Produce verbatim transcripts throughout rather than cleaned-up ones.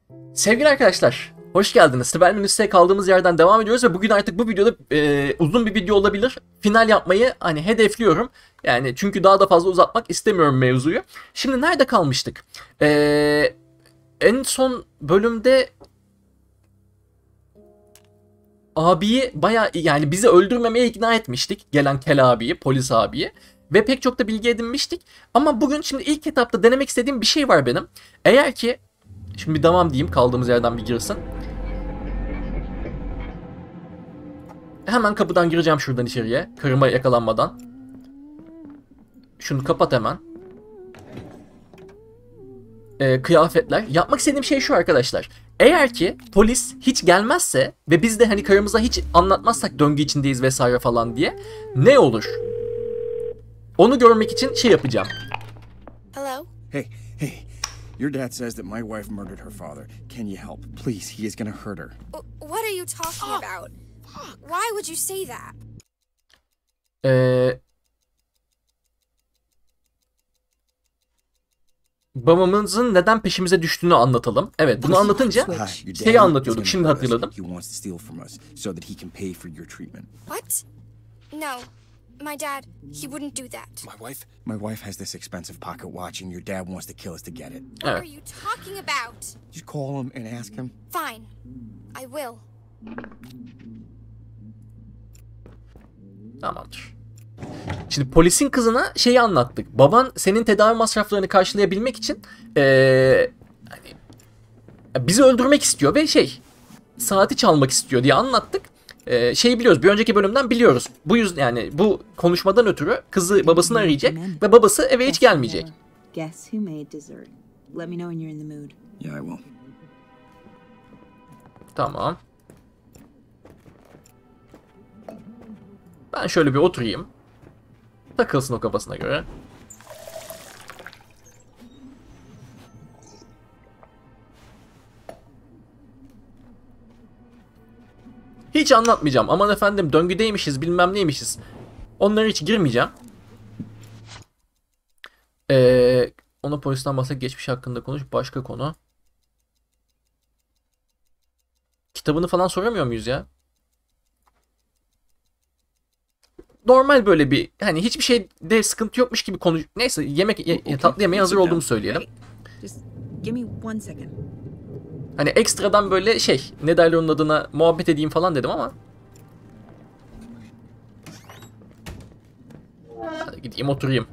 Sevgili arkadaşlar, hoş geldiniz. Sibel Minüs'te kaldığımız yerden devam ediyoruz ve bugün artık bu videoda e, uzun bir video olabilir. Final yapmayı hani hedefliyorum. Yani çünkü daha da fazla uzatmak istemiyorum mevzuyu. Şimdi nerede kalmıştık? E, en son bölümde abiyi bayağı yani bizi öldürmemeye ikna etmiştik. Gelen Kel abiyi, polis abiyi. Ve pek çok da bilgi edinmiştik. Ama bugün şimdi ilk etapta denemek istediğim bir şey var benim. Eğer ki şimdi bir devam diyeyim, kaldığımız yerden bir girsin. Hemen kapıdan gireceğim şuradan içeriye. Karıma yakalanmadan. Şunu kapat hemen. Ee, kıyafetler. Yapmak istediğim şey şu arkadaşlar. Eğer ki polis hiç gelmezse ve biz de hani karımıza hiç anlatmazsak döngü içindeyiz vesaire falan diye ne olur? Onu görmek için şey yapacağım. Hello? Hey, hey. Your dad says that my wife murdered her father. Can you help? Please, he is gonna hurt her. What are you talking about? Why would you say that? Ee, babamızın neden peşimize düştüğünü anlatalım. Evet, bunu anlatınca şeyi anlatıyorduk. Şimdi hatırladım. He wants to steal from us so that he can pay for your treatment. What? No. My dad, he wouldn't do that. My wife? My wife has this expensive pocket watch and your dad wants to kill us to get it. What are you talking about? Just call him and ask him. Fine. I will. Tamamdır. Şimdi polisin kızına şeyi anlattık. Baban senin tedavi masraflarını karşılayabilmek için ee, hani, bizi öldürmek istiyor ve şey saati çalmak istiyor diye anlattık. Ee, şeyi biliyoruz. Bir önceki bölümden biliyoruz. Bu yüzden yani bu konuşmadan ötürü kızı babasını arayacak ve babası eve hiç gelmeyecek. Guess who made dessert? Let me know when you're in the mood. Yeah, I will. Tamam. Ben şöyle bir oturayım. Takılsın o kafasına göre. Hiç anlatmayacağım. Aman efendim döngüdeymişiz bilmem neymişiz. Onlara hiç girmeyeceğim. Ee, ona polisten bahset, geçmiş hakkında konuş. Başka konu. Kitabını falan soramıyor muyuz ya? Normal böyle bir hani hiçbir şeyde sıkıntı yokmuş gibi konuş. Neyse yemek ye, tatlı yemeğe hazır olduğumu söyleyelim. Just give me one second. Hani ekstradan böyle şey ne derler onun adına muhabbet edeyim falan dedim ama. Hadi gideyim oturayım.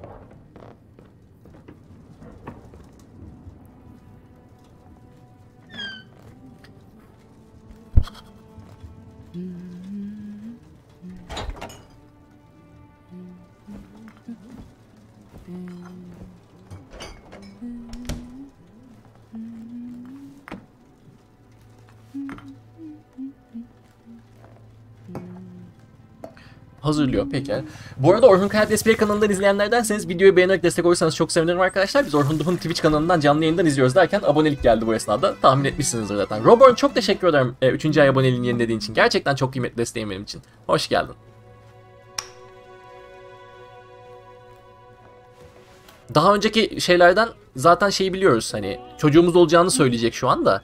Hazırlıyor peki. Bu arada Orhun Kayat Esplay kanalından izleyenlerdenseniz videoyu beğenerek destek olursanız çok sevinirim arkadaşlar. Biz Orhun Duhun Twitch kanalından canlı yayından izliyoruz derken abonelik geldi bu esnada. Tahmin etmişsinizdir zaten. Roborn çok teşekkür ederim üçüncü ay aboneliğini yenilediğin için. Gerçekten çok kıymetli desteğin benim için. Hoş geldin. Daha önceki şeylerden zaten şeyi biliyoruz hani çocuğumuz olacağını söyleyecek şu anda.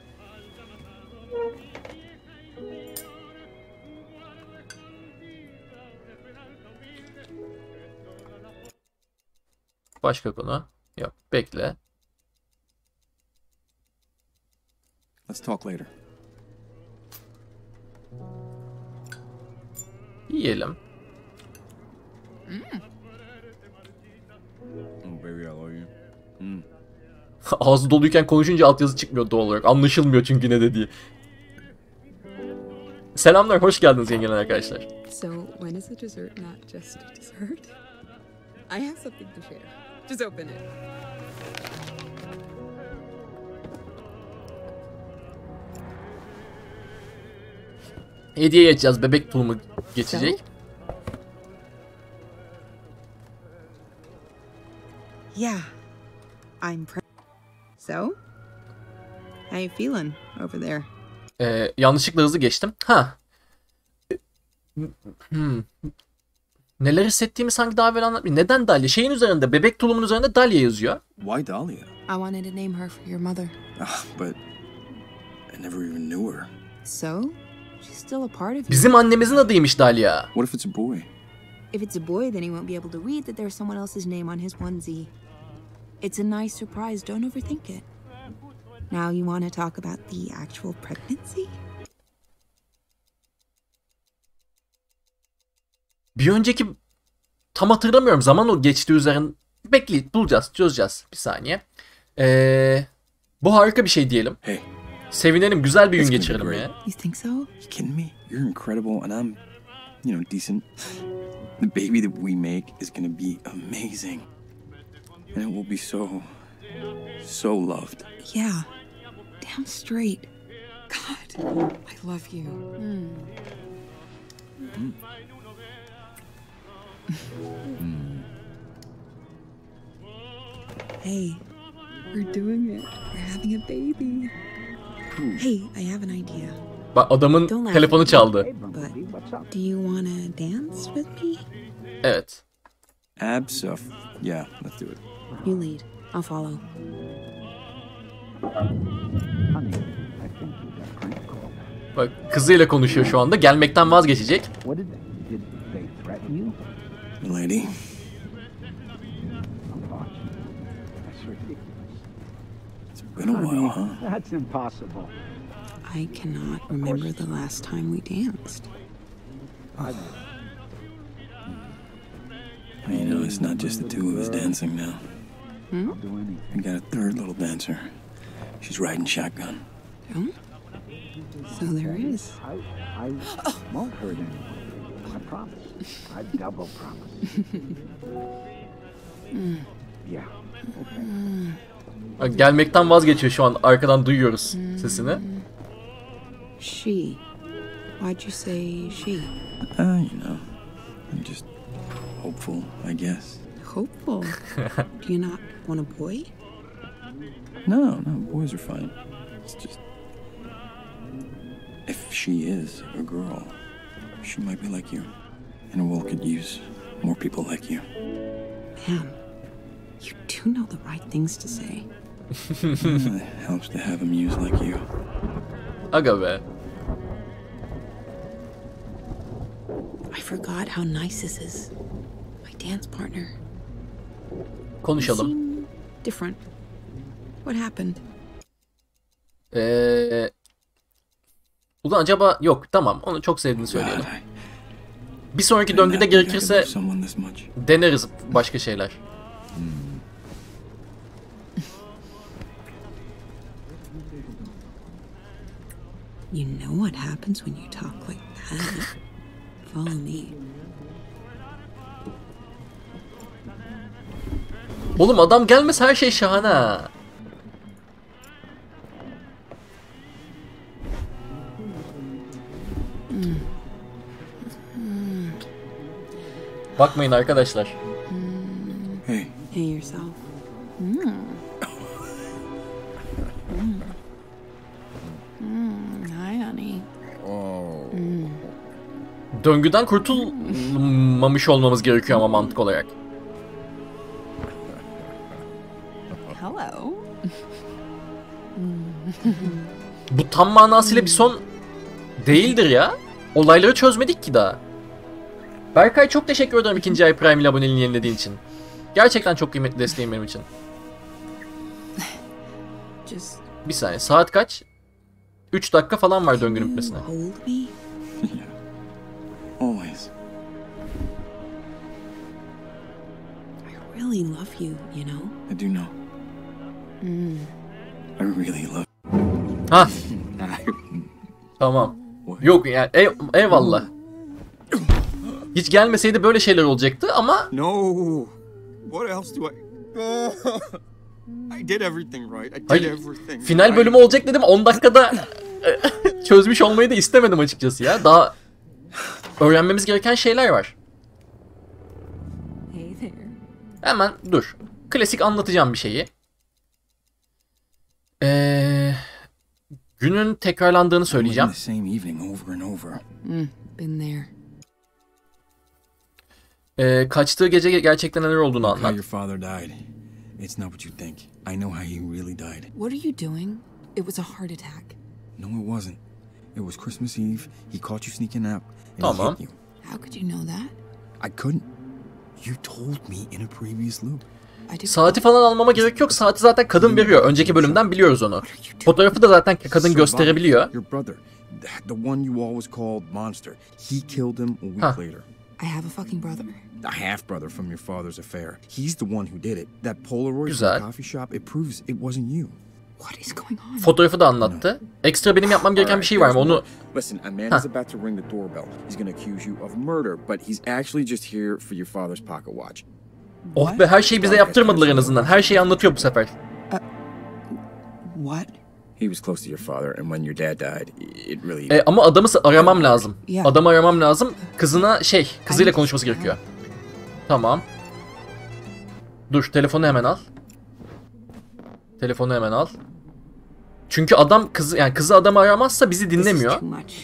Başka konu? Yok. Bekle. Let's talk later. Yiyelim. Oh baby, I love you. Mm. Ağzı doluyken konuşunca altyazı çıkmıyor doğal olarak. Anlaşılmıyor çünkü ne dediği. Selamlar, hoş geldiniz yengeler arkadaşlar. So, when is a dessert not just a dessert? I have something to share. Just open it. Hediye geçeceğiz. Bebek tulumu geçecek. Yeah, I'm pre- So? How you feeling over there? Ee, yanlışlıkla hızlı geçtim. Ha. Hmm. Neler hissettiğimi sanki daha evvel anlatmayayım. Neden Dahlia? Şeyin üzerinde, bebek tulumun üzerinde Dahlia yazıyor. Why Dahlia? I wanted to name her for your mother. Ah, but I never even knew her. So? She's still a part of you. Bizim annemizin adıymış Dahlia. What if it's a boy? If it's a boy, then he won't be able to read that there's someone else's name on his onesie. It's a nice surprise. Don't overthink it. Now you want to talk about the actual pregnancy? Bir önceki tam hatırlamıyorum. Zaman o geçti üzerinden. Bekleyip bulacağız, çözeceğiz. Bir saniye. Ee, bu harika bir şey diyelim. Hey. Sevinelim, güzel bir gün It's gonna be geçirelim great. ya. You think so? You kidding me? You're incredible, and I'm, you know, decent. The baby that we make is gonna be amazing. And it will be so, so loved. Yeah. Damn straight. God, I love you. Mm. Hey, We're doing it. We're having a baby. hey, I have an idea. Bak adamın Don't laugh telefonu at me. çaldı. But do you want to dance with me? Evet. Absuf. Yeah, let's do it. You lead. I'll follow. Bak kızıyla konuşuyor şu anda. Gelmekten vazgeçecek. What did they, did they threaten you? Lady. That's ridiculous. It's been a while, huh? That's impossible. I cannot remember the last time we danced. I, You know, it's not just the two of us dancing now. I'll do anything. We got a third little dancer. She's riding shotgun. Oh? So there is. I, I won't hurt anyone. I promise. I double promise. Yeah. Okay. Bak, gelmekten vazgeçiyor şu an. Arkadan duyuyoruz sesini. She. Why'd you say she? Uh, you know, I'm just hopeful, I guess. Hopeful. Do you not want a boy? No, no, boys are fine. It's just... If she is a girl, she might be like you. And the world could use more people like you. Man, you do know the right things to say. It helps to have a muse like you. Aga be. I forgot how nice this is. My dance partner. You Konuşalım. seem different. What happened? Ee, ulan acaba yok tamam onu çok sevdiğini söyleyelim. God, I Bir sonraki did döngüde not think I could gerekirse love someone this much. deneriz başka şeyler. You know what happens when you talk like that. Follow me. Oğlum adam gelmese her şey şahane ha. Bakmayın arkadaşlar. Hey, Hey yourself. Mm. Mm. Mm. Hi, honey. Döngüden kurtulmamış olmamız gerekiyor ama mantık olarak. Hello. Bu tam manasıyla bir son değildir ya. Olayları çözmedik ki daha. Berkay çok teşekkür ederim ikinci ay Prime ile aboneliğini yenilediğin için. Gerçekten çok kıymetli desteğin benim için. Just Bir saniye saat kaç? üç dakika falan var döngünün bitmesine. hold me. yeah. Always. I really love you, you know? I do know. I really love Ha tamam. Yok yani ey, eyvallah. Hiç gelmeseydi böyle şeyler olacaktı ama No. What else do I... I did everything right. I did Hayır, everything. final bölümü olacak dedim on dakikada çözmüş olmayı da istemedim açıkçası ya. Daha öğrenmemiz gereken şeyler var. Hey there. Hemen dur. Klasik anlatacağım bir şeyi. Ee, günün tekrarlandığını söyleyeceğim. The same evening over and over. Mm, been there. Ee, kaçtığı gece gerçekten neler olduğunu How anlat. your father died. It's not what you think. I know how he really died. What are you doing? It was a heart attack. No, it wasn't. It was Christmas Eve. He caught you sneaking out and Tamam. he hit you. How could you know that? I couldn't. You told me in a previous loop. I did. Saati falan almama gerek yok. Saati zaten kadın veriyor. Önceki bölümden biliyoruz onu. Fotoğrafı da zaten kadın gösterebiliyor. Your brother, the one you always called Monster. He killed him a week Huh. later. I have a fucking brother. A half brother from your father's affair. He's the one who did it. That Polaroid Güzel. from the coffee shop, it proves it wasn't you. What is going on? Fotoğrafı da anlattı. Ekstra benim yapmam gereken bir şey var mı? Onu Listen, a man is about to ring the doorbell. He's going to accuse you of murder, but he's actually just here for your father's pocket watch. oh be her şeyi bize yaptırmadılar en azından. Her şeyi anlatıyor bu sefer. What? He was close to your father, and when your dad died, it really... E, ama adamı aramam lazım. Ya. Adamı aramam lazım. Kızına şey, kızıyla konuşması gerekiyor. Tamam. Dur, telefonu hemen al. Telefonu hemen al. Çünkü adam kızı, yani kızı adamı aramazsa bizi dinlemiyor.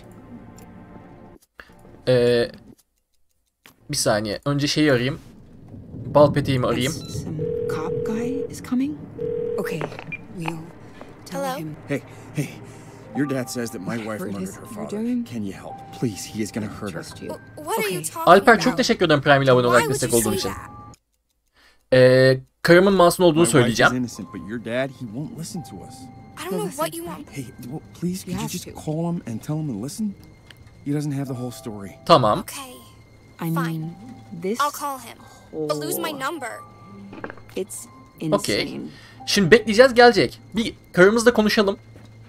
Ee, bir saniye. Önce şeyi arayayım. Bal peteğimi arayayım. Some cop guy is coming. Okay, we'll tell Hello? him. Hey, hey, your dad says that my wife Whatever it murdered is her you're father. doing. Can you help? Please, he is gonna hurt her. Trust you. W- What are you Okay. talking Alper about? çok teşekkür ederim Prime ile abone olarak Why destek would you olduğun say için. that? Ee, karımın masum olduğunu My wife is söyleyeceğim. innocent, but your dad, he won't listen to us. I don't know what you want. Hey, well, please, could you have just to. call him and tell him to listen? He doesn't have the whole story. Tamam. Okay, I mean, this. I'll call him. But lose my number. It's insane. Okey. Şimdi bekleyeceğiz, gelecek. Bir karımızla konuşalım.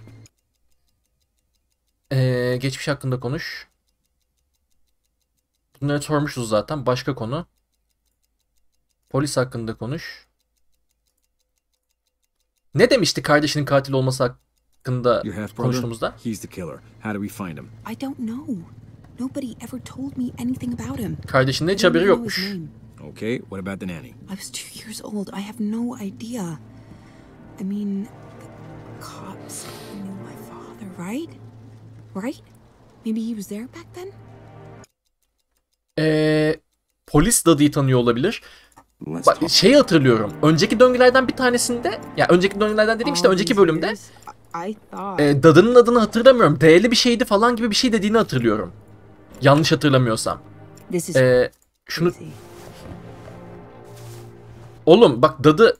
Ee, geçmiş hakkında konuş. Bunları sormuşuz zaten. Başka konu. Polis hakkında konuş. Ne demişti kardeşinin katil olması hakkında Your half brother, konuştuğumuzda? he's the killer. How do we find him? I don't know. Nobody ever told me anything about him. Kardeşinin I hiç don't haberi even know his yokmuş. name. Okay, what about the nanny? I was two years old. I have no idea. I mean, the cops knew my father, right? Right? Maybe he was there back then? Ee, polis Daddy'yi tanıyor olabilir. Let's Bak, talk. şeyi hatırlıyorum. Önceki döngülerden bir tanesinde, ya önceki döngülerden dediğim işte All önceki these bölümde years, I I thought. e, Dadının adını hatırlamıyorum. D'li bir şeydi falan gibi bir şey dediğini hatırlıyorum. Yanlış hatırlamıyorsam. This is Ee, şunu crazy. oğlum bak Dadı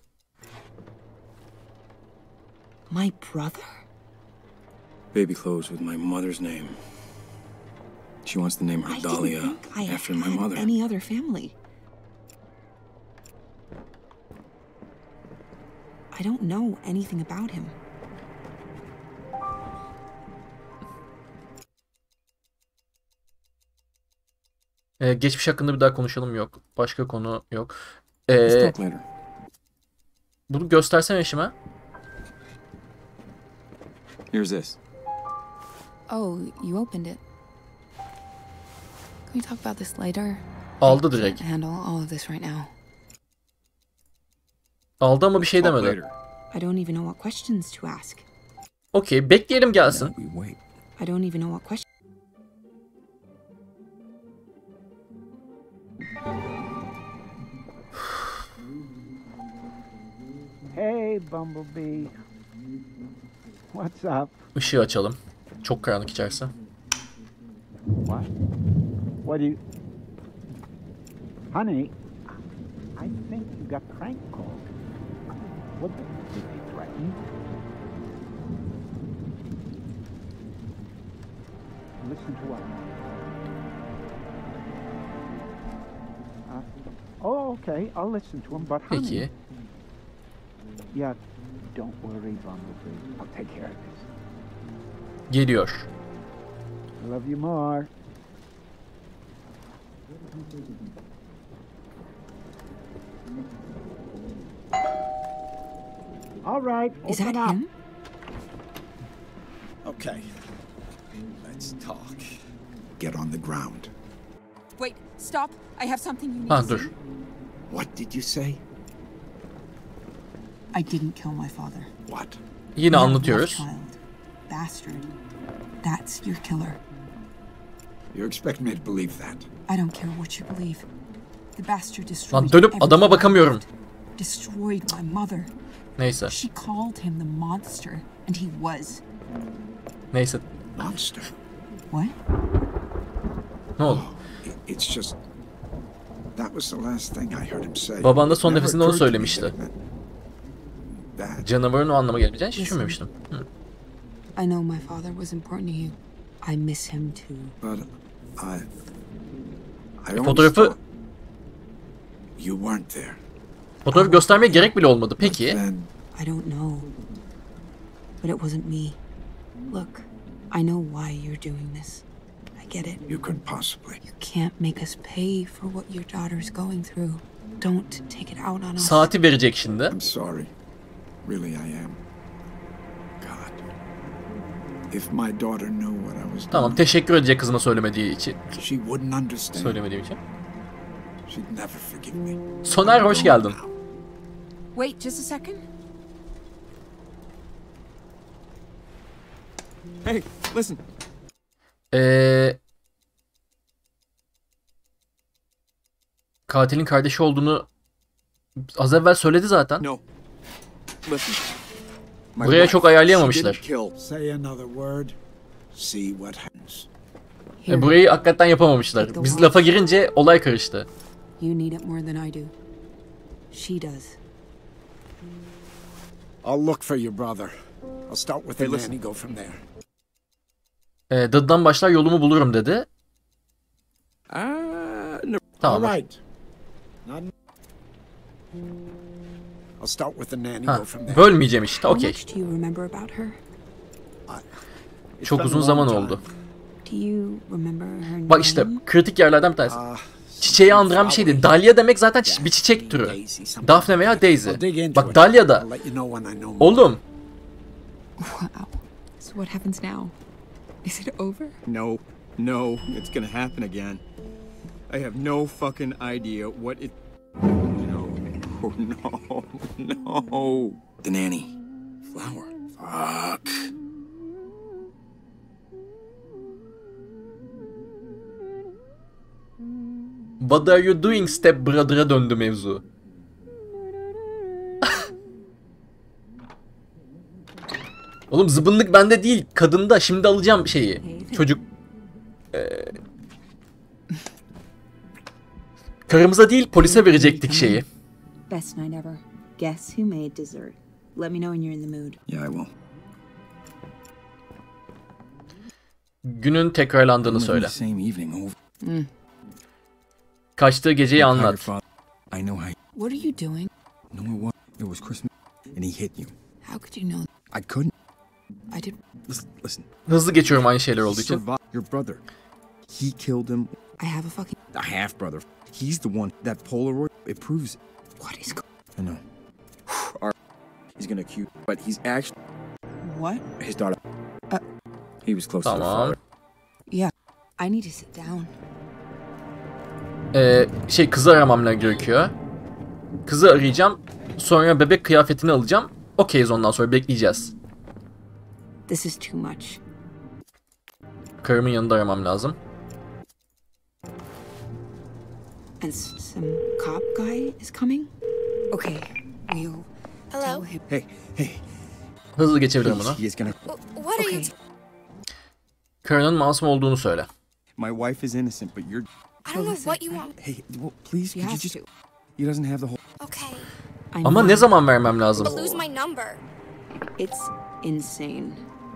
My brother? Baby clothes with my mother's name. She wants to name her I Dahlia didn't think I after my had mother. any other family. I don't know anything about him. e, geçmiş hakkında bir daha konuşalım yok. Başka konu yok. Let's Ee, talk later. bunu göstersene eşime. Here's this. Oh, you opened it. Can we talk about this later? Aldı I direkt. can't handle all of this right now. Aldı ama bir şey Talk demedi. later. I don't even know what questions to ask. Okey, bekleyelim gelsin. No, we wait. I don't even know what questions. Hey, Bumblebee. What's up? Işığı açalım. Çok karanlık içerisi. What? What do you... Honey, I think you got prank called. What the... Did they threaten you? Listen to what? Uh, oh, okay. I'll listen to him, but honey... Peki. Yeah, don't worry, Bumblebee. I'll take care of this. Geliyor. I love you more. All right, Is open that up. him? Okay. Let's talk. Get on the ground. Wait, stop. I have something you need Ha to dur. see. What did you say? I didn't kill my father. What? Yine Young anlatıyoruz. child. Bastard. That's your killer. You expect me to believe that? I don't care what you believe. The bastard destroyed Lan dönüp adama everything I bakamıyorum. loved. Destroyed my mother. Neyse. She called him the monster, and he was. Neyse. Monster. What? Ne oldu? I- It's just... That was the last thing I heard him say. Baban da son Never nefesinde onu occurred to me söylemişti. that it meant that. Canavarın o anlama geleceğini hiç düşünmemiştim. Hı. I know my father was important to you. I miss him too. But I... I always Fotoğrafı thought you weren't there. fotoğrafı göstermeye gerek bile olmadı. Peki. Then I don't know. But it wasn't me. Look, I know why you're doing this. I get it. you couldn't possibly. You can't make us pay for what your daughter's going through. Don't take it out on us. Saati verecek şimdi. I'm sorry. Really, I am. God. If my daughter knew what I was Tamam, doing, teşekkür edecek kızıma söylemediği için. she wouldn't understand. Söylemediğim için. She'd never forgive me. Soner, hoş geldin. Wait just a second. Hey, listen. Ee, katilin kardeşi olduğunu az evvel söyledi zaten. No. Listen. My Buraya wife, çok she ayarlayamamışlar. didn't kill. Say another word. See what happens. E, burayı hakikaten yapamamışlar. Biz lafa girince olay karıştı. You need it more than I do. She does. I'll look for your brother. I'll start with Hey, the listen. nanny, go from there. E, dadıdan başlar yolumu bulurum dedi. Ah, no. Tamam. All right. Not... I'll start with the nanny, Ha, go from there. bölmeyeceğim işte. How Okey. much do you remember about her? It's Çok been a uzun long zaman time. oldu. Do you remember her name? Bak işte kritik yerlerden bir tanesi. Ah, Çiçeği andıran bir şeydi. Dahlia demek zaten çi- bir çiçek türü. Daisy, something. Daphne veya Daisy. I'll dig into Bak it. Dahlia da. I'll let you know when I know more. Oğlum. Wow. So what happens now? Is it over? No, no, it's gonna happen again. I have no fucking idea what it. No, no, no. The nanny. Flower. Fuck. What are you doing step brother'a döndü mevzu. Oğlum zıbınlık bende değil, kadında. Şimdi alacağım şeyi. Çocuk. Ee... Karımıza değil, polise verecektik şeyi. Best night ever. Guess who made dessert? Let me know when you're in the mood. Yeah, I will. Günün tekrarlandığını söyle. Same evening over. Kaçtığı geceyi Your anlat. father- I know how. What are you doing? No, it was. It was Christmas, and he hit you. How could you know? I couldn't. I did. Listen, listen. Hızlı geçiyorum aynı şeyler olduğu He için. survived. Your brother. He killed him. I have a fucking. A half brother. He's the one. That Polaroid. It proves it. What is? go- I know. Our- he's gonna accuse, but he's actually What? his daughter. Uh, he was close to the Tamam. father. Yeah. I need to sit down. Ee, şey kızı aramam gerekiyor. Kızı arayacağım. Sonra bebek kıyafetini alacağım. Okeyiz, ondan sonra bekleyeceğiz. This is too much. Karımın yanında aramam lazım. And s- some cop guy is coming? Okay, we'll Hello? tell him. Hey, hey. Hızlı geçebilirim bunu. He is gonna. W- What are you? Okay. T- Karının masum olduğunu söyle. My wife is innocent, but you're. I don't know what you want. Hey, well, please, She could you has just? to. He doesn't have the whole. Okay. I Ama know. ne zaman vermem lazım? But lose my number. It's insane.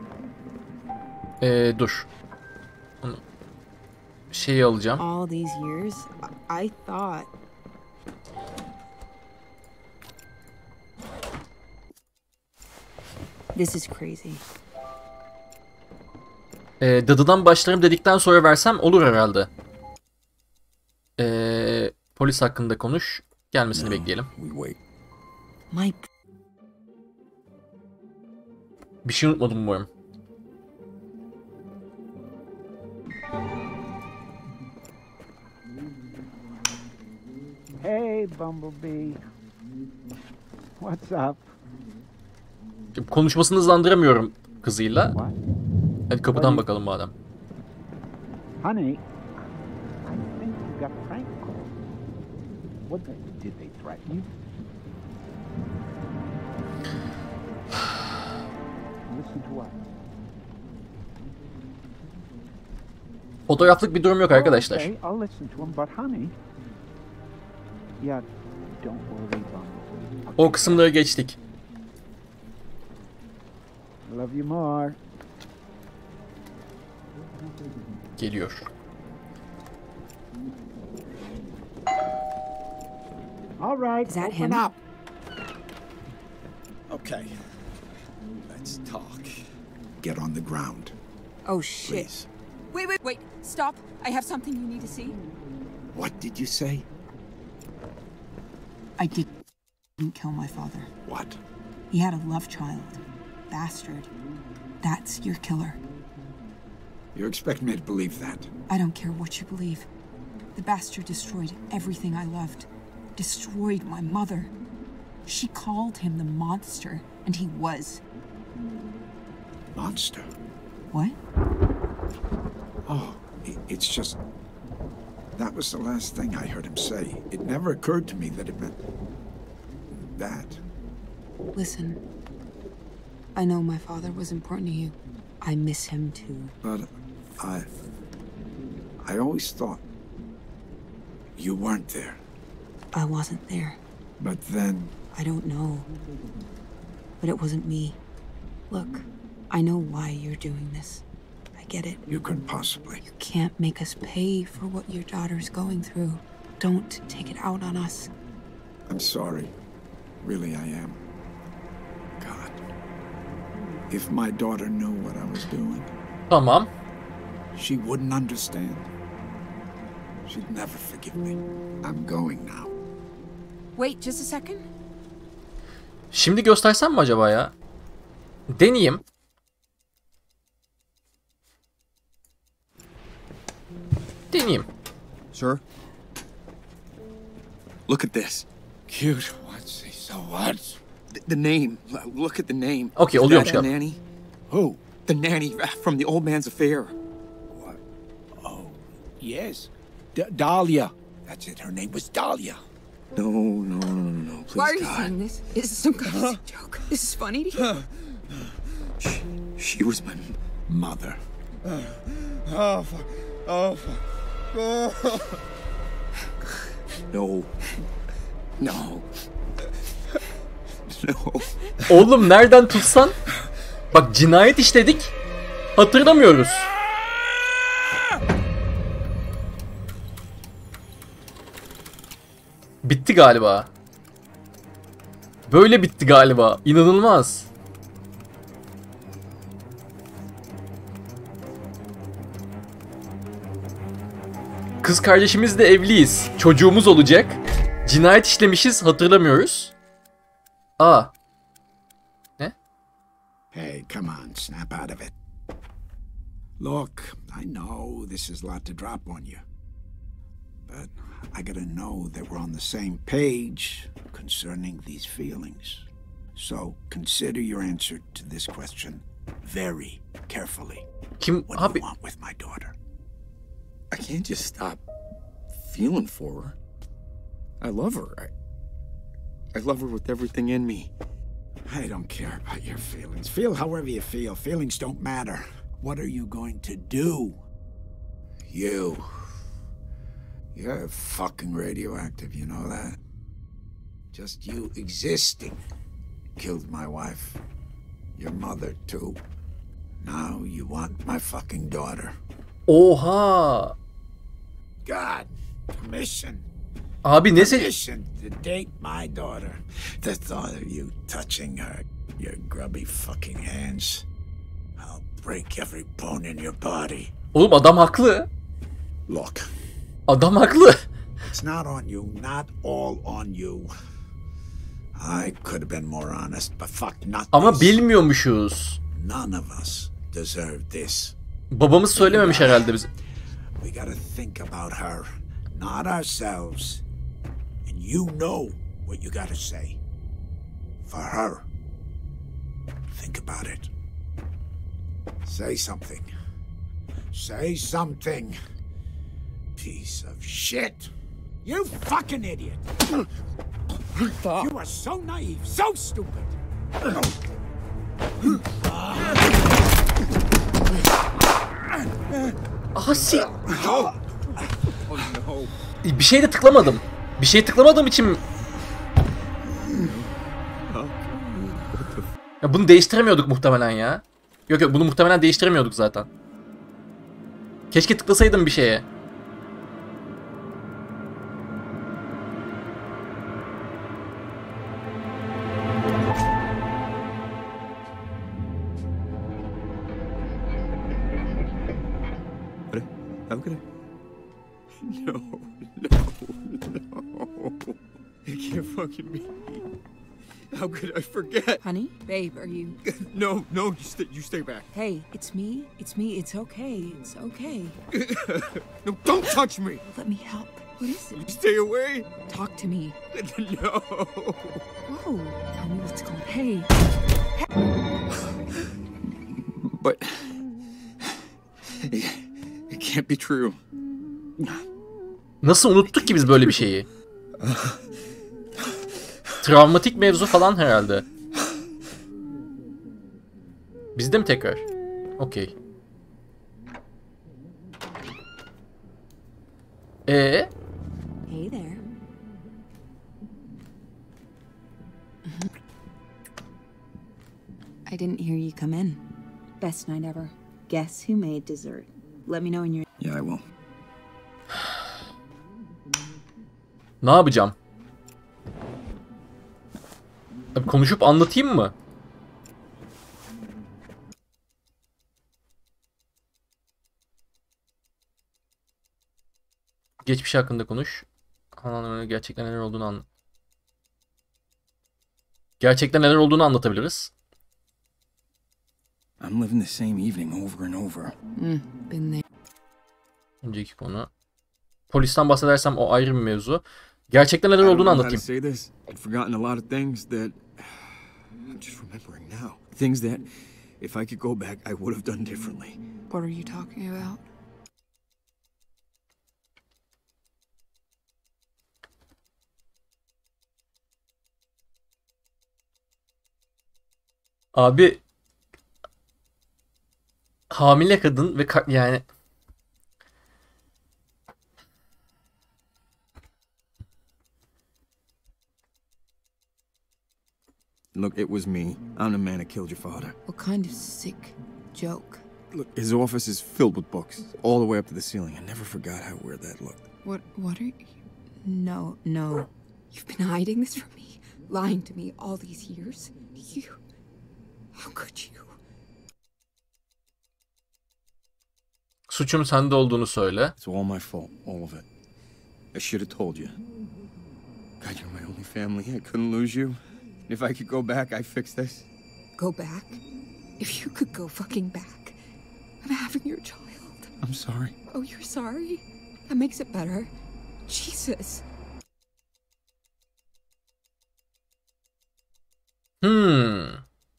Ee, dur. Bunu- Şeyi alacağım. All these years, I, I thought. This is crazy. Ee, dadıdan başlarım dedikten sonra versem olur herhalde. Ee, polis hakkında konuş. Gelmesini bekleyelim. We wait. My Bir şey unutmadım umarım. Hey, Bumblebee. What's up? Şimdi konuşmasını hızlandıramıyorum kızıyla. What? Hadi kapıdan bakalım madem. Honey, I think you got a prank call. What the, did they threaten you? Listen to us. Fotoğraflık bir durum yok arkadaşlar. Okay, I'll listen to him, but honey. Yeah, don't worry about it. O kısımları geçtik. I love you more. Geliyor. All right, Is that open him? up. Okay. Let's talk. Get on the ground, Oh shit. please. Wait, wait, wait. Stop. I have something you need to see. What did you say? I did didn't kill my father. What? He had a love child. Bastard. That's your killer. You expect me to believe that? I don't care what you believe. The bastard destroyed everything I loved. Destroyed my mother. She called him the monster, and he was. Monster? What? Oh, i- it's just... That was the last thing I heard him say. It never occurred to me that it meant... that. Listen. I know my father was important to you. I miss him too. But I... I always thought... you weren't there. I wasn't there. But then... I don't know. But it wasn't me. Look, I know why you're doing this. I get it. You couldn't possibly. You can't make us pay for what your daughter's going through. Don't take it out on us. I'm sorry. Really, I am. God. If my daughter knew what I was doing, Tamam. she wouldn't understand. She'd never forgive me. I'm going now. Wait, just a second. Şimdi göstersem mi acaba ya? Deneyeyim. Deneyeyim. Sir? Look at this. Cute. What's he so what? The, the name. L- Look at the name. Okay, Is oluyormuş that galiba. the nanny? Who? The nanny from the old man's affair. What? Oh, yes. D- Dahlia. That's it. Her name was Dahlia. No, no, no, no, no. Please, Why are you God. saying this? Is this some kind of sick joke? This is funny to you? She, she was my m- mother. Oh, fuck. Oh, fuck. Oh. No. No. No. Oğlum nereden tutsan? Bak cinayet işledik. Hatırlamıyoruz. Bitti galiba. Böyle bitti galiba. İnanılmaz. Kız kardeşimizle evliyiz. Çocuğumuz olacak. Cinayet işlemişiz, hatırlamıyoruz. Aa. Ne? Hey, come on, snap out of it. Look, I know this is a lot to drop on you. But I gotta know that we're on the same page concerning these feelings. So consider your answer to this question very carefully. Kim What do abi? you want with my daughter? I can't just stop feeling for her. I love her. I, I love her with everything in me. I don't care about your feelings. Feel however you feel. Feelings don't matter. What are you going to do? You. You're fucking radioactive, you know that? Just you existing killed my wife. Your mother, too. Now you want my fucking daughter. Oha. God, permission. Abi ne se... Permission to date my daughter. The thought of you touching her, your grubby fucking hands. I'll break every bone in your body. Oğlum adam haklı. Look, Adam haklı. it's not on you, not all on you. I could have been more honest, but fuck not Ama this. bilmiyormuşuz. None of us deserve this. Babamız söylememiş herhalde bize. We gotta think about her, not ourselves. And you know what you gotta say. For her. Think about it. Say something. Say something. Piece of shit. You fucking idiot. You are so naive, so stupid. Aha si... Oh no. Bir şey de tıklamadım. Bir şey tıklamadığım için... Ya bunu değiştiremiyorduk muhtemelen ya. Yok yok bunu muhtemelen değiştiremiyorduk zaten. Keşke tıklasaydım bir şeye. How could I? No, no, no. It can't fucking be. How could I forget? Honey? Babe, are you... No, no, you stay, you stay back. Hey, it's me. It's me. It's okay. It's okay. No, don't touch me. Let me help. What is You it? stay away. Talk to me. No. Whoa. Tell me what's going on. Hey. But it, it can't be true. Nasıl unuttuk ki biz böyle bir şeyi? Travmatik mevzu falan herhalde. Bizde mi tekrar? Okey. Ee? Hey there. I didn't hear you come in. Best night ever. Guess who made dessert? Let me know when you're... Yeah, I will. Ne yapacağım? Abi konuşup anlatayım mı? Geçmiş hakkında konuş. Anlamda gerçekten neler olduğunu anlat. Gerçekten neler olduğunu anlatabiliriz. I'm living the same evening over and over. Mm, been there. Önceki konu. Polisten bahsedersem o ayrı bir mevzu. Gerçekten neler I don't olduğunu know how to anlatayım. say this. I'd forgotten a lot of things that I'm just remembering now. Things that, if I could go back, I would have done differently. What are you talking about? Abi hamile kadın ve ka- yani Look, it was me. I'm the man that killed your father. What kind of sick joke? Look, his office is filled with books, all the way up to the ceiling. I never forgot how weird that looked. What, what are you... No, no. You've been hiding this from me, lying to me all these years. You... How could you? suçum sende olduğunu söyle. It's all my fault, all of it. I should have told you. God, you're my only family. I couldn't lose you. If I could go back, I'd fix this. Go back? If you could go fucking back, I'm having your child. I'm sorry. Oh, you're sorry? That makes it better. Jesus. Hmm.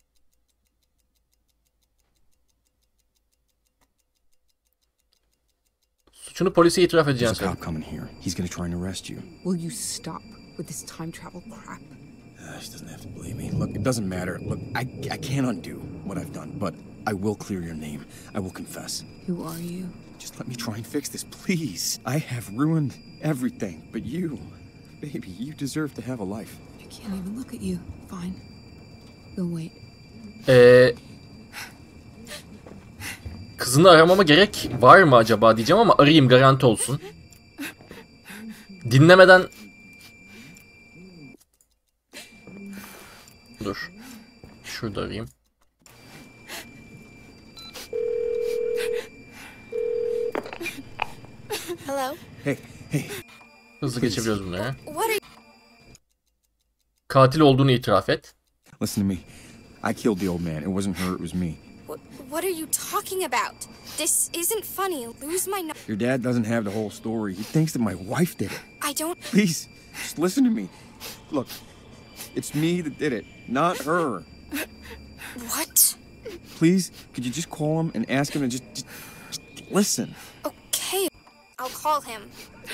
Suçunu polise itiraf There's a edeceksin. cop coming here. He's gonna try and arrest you. Will you stop with this time travel crap? Uh, she doesn't have to believe me. Look, it doesn't matter. Look, I, I can't undo what I've done, but I will clear your name. I will confess. Who are you? Just let me try and fix this, please. I have ruined everything, but you, baby, you deserve to have a life. I can't even look at you. Fine. We'll wait. Ee, kızını aramama gerek var mı acaba diyeceğim ama arayayım garanti olsun. Dinlemeden... Dur. Şurada arayayım. Hello? Hey, hey. Hızlı geçebiliyoruz bunları. What are Katil olduğunu itiraf et. Listen to me. I killed the old man. It wasn't her, it was me. What, what are you talking about? This isn't funny. Lose my no- Your dad doesn't have the whole story. He thinks that my wife did it. I don't... Please, just listen to me. Look, it's me that did it, not her. What? Please, could you just call him and ask him to just, just, just listen? Okay. I'll call him.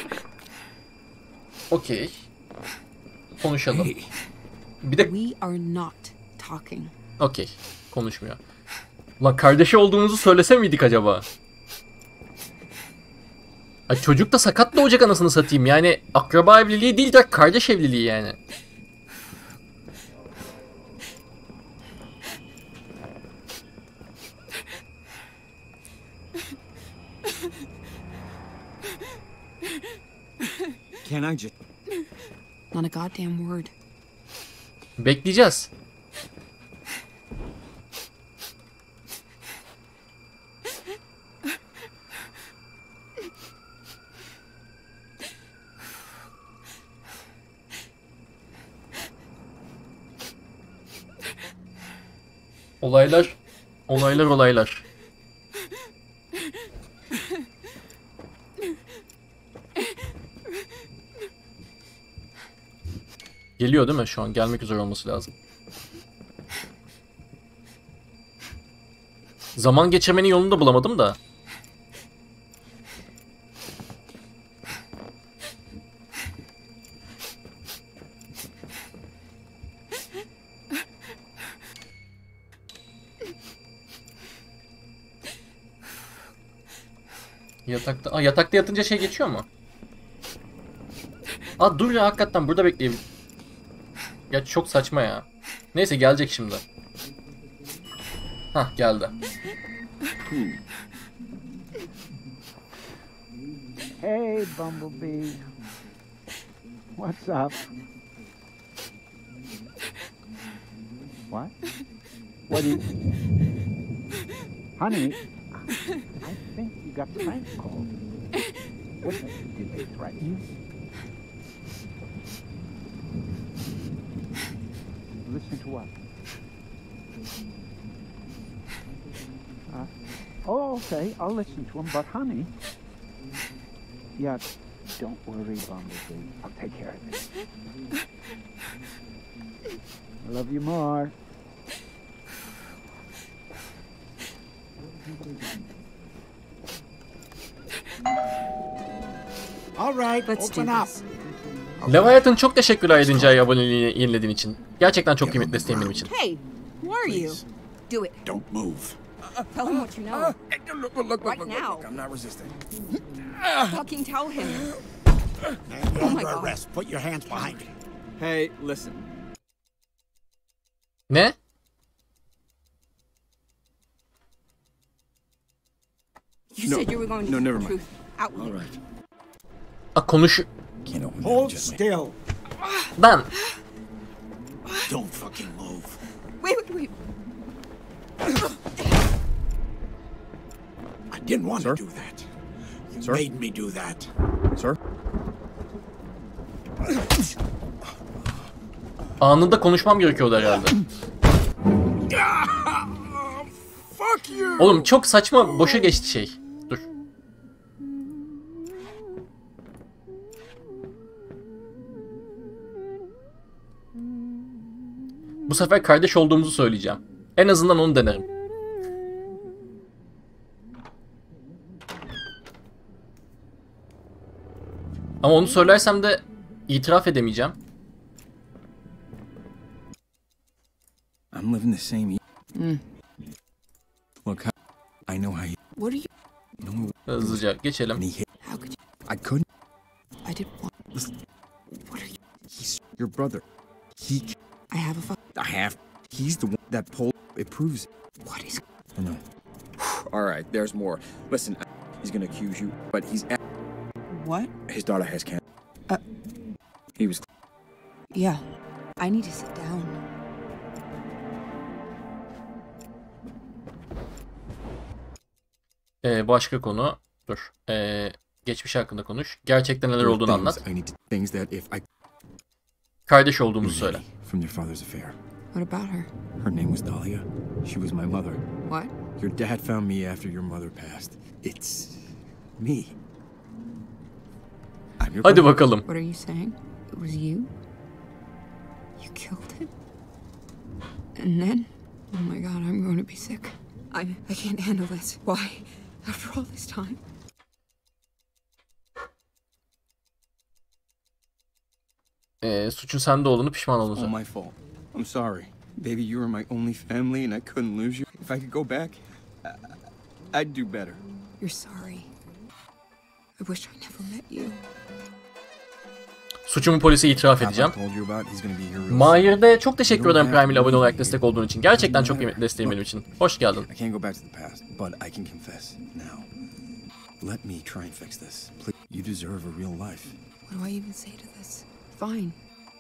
Okey. Konuşalım. Hey, Bir de... We are not talking. Okey. Konuşmuyor. Lan kardeşi olduğumuzu söylese miydik acaba? Ay çocuk da sakat doğacak anasını satayım. Yani akraba evliliği değil de kardeş evliliği yani. Can I just... Not a goddamn word. Bekleyeceğiz. Olaylar, olaylar, olaylar. Geliyor değil mi şu an? Gelmek üzere olması lazım. Zaman geçirmenin yolunu da bulamadım da. Yatakta, Aa, yatakta yatınca şey geçiyor mu? Aa dur ya, hakikaten burada bekleyeyim. Ya çok saçma ya. Neyse gelecek şimdi. Hah geldi. Hey, Bumblebee. What's up? What? What do you... Honey, I think you got prank called. What the... Did they threaten you? Listen to what? Uh, oh, okay, I'll listen to him, but honey... Yeah, don't worry, Bumblebee. I'll take care of it. I love you more. All right, Let's do open up. this. Leviathan çok teşekkürler yedinci ay aboneliğini yenilediğin için. Gerçekten çok kıymetli desteğin benim için. Hey, who are you? Do it. Don't move. Tell him what you know. Hey, look, look, look, Right look, now. look, I'm not resisting. Fucking tell him. Man, you're Oh my under God. arrest. Put your hands behind you. Hey, listen. Ne? You No, said you were going to no, tell never the mind. truth. Out with All it. right. Aa, konuş... Can't open Hold that gently. still. Lan! Don't fucking move. Wait, wait, wait. I didn't want Sir? to do that. You Sir? made me do that. Sir? Anında konuşmam gerekiyordu herhalde. Fuck you. Oğlum çok saçma, boşa geçti şey. Dur. Bu sefer kardeş olduğumuzu söyleyeceğim. En azından onu denerim. Ama onu söylersem de itiraf edemeyeceğim. I'm living the same... e- Look, I know how you... What are you? No, Hızlıca geçelim. and he hit... How could you? I couldn't... I did want. Listen, What are you? he's your brother. He... I have a fu- I have... He's the one that pulled... It proves it. What is? I know. All right, there's more. Listen, he's gonna accuse you, but he's... a- What? His daughter has cancer. Uh. He was... Yeah. I need to sit down. Ee, başka konu. Dur. Ee, geçmiş hakkında konuş. Gerçekten neler olduğunu things anlat. I need to... Things that if I... Kardeş olduğumuzu söyle. From their father's affair. What about her? Her name was Dahlia. She was my mother. What? Your dad found me after your mother passed. It's... me. I'm your Hadi brother. bakalım. What are you saying? It was you? You killed him? And then? Oh my god, I'm going to be sick. I I can't handle this. Why? After all this time? Ee, suçun sende olduğunu, pişman olduğunu It's all söyle. my fault. I'm sorry. Baby, you were my only family and I couldn't lose you. If I could go back, I- I'd do better. You're sorry. I wish I never met you. Suçumu polise itiraf edeceğim. Mahir'de çok teşekkür ederim Prime ile abone olarak destek olduğun için. Gerçekten çok kıymetli desteğin benim için. Hoş geldin. I can't go back to the past, but I can confess now. Let me try and fix this. Please. You deserve a real life. What do I even say to this? Fine.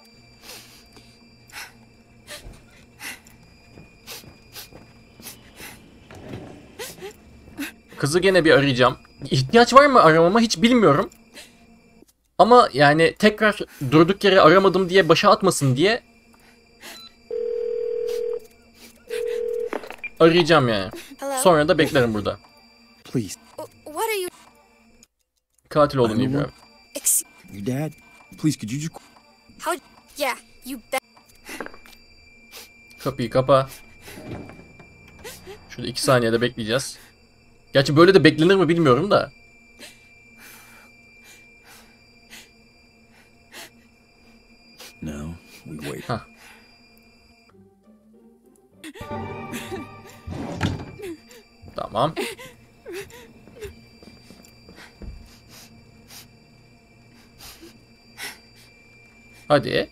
Kızı gene bir arayacağım. İhtiyaç var mı aramama hiç bilmiyorum. Ama yani tekrar durduk yere aramadım diye başa atmasın diye arayacağım yani. Hello? Sonra da beklerim burada. Please. W- What are you? Katil olduğunu biliyorum. Ex- Your dad? Please, could you just... How? Yeah, you bet. Kapıyı kapa. Şurada iki saniyede bekleyeceğiz. Gerçi böyle de beklenir mi bilmiyorum da. No, we wait. Hah. Tamam. Hadi.